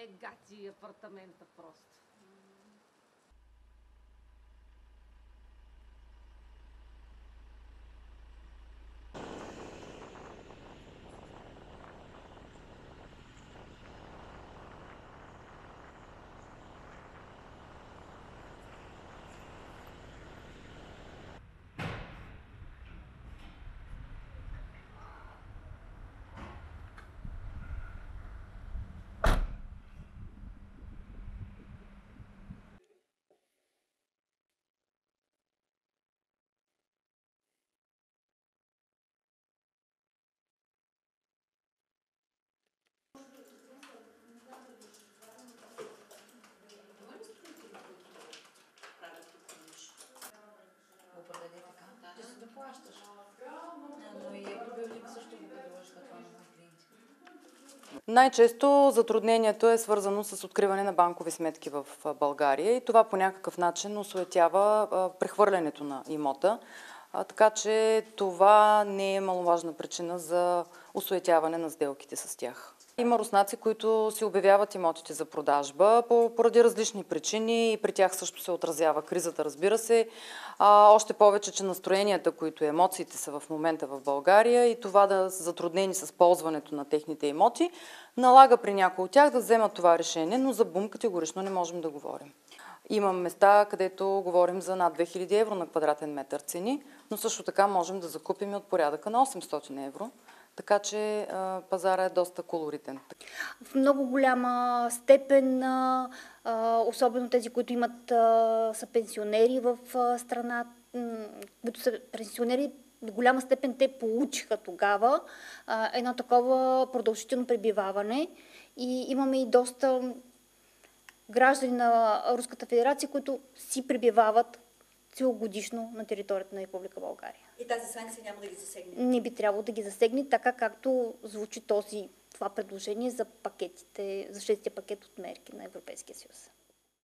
е гати апартамента просто. Ти си доплащаш. Но и Евробилдинг също го предложиха това на мои клиенти. Най-често затруднението е свързано с откриване на банкови сметки в България и това по някакъв начин осуетява прехвърлянето на имота. Така че това не е маловажна причина за осуетяване на сделките с тях. Има руснаци, които си обявяват имотите за продажба поради различни причини и при тях също се отразява кризата, разбира се. Още повече, че настроенията, които емоциите са в момента в България и това да са затруднени с ползването на техните имоти, налага при някои от тях да вземат това решение, но за бум категорично не можем да говорим. Има места, където говорим за над 2000 евро на квадратен метър цени, но също така можем да закупим от порядъка на 800 евро. Така че пазара е доста колоритен. В много голяма степен, особено тези, които са пенсионери в страната, които са пенсионери, в голяма степен те получиха тогава едно такова продължително пребиваване и имаме и доста граждани на Руската федерация, които си пребивават целогодишно на територията на Република България. И тази санкция няма да ги засегне? Не би трябвало да ги засегне, така както звучи това предложение за пакетите, за 6-тия пакет от мерки на Европейския съюз.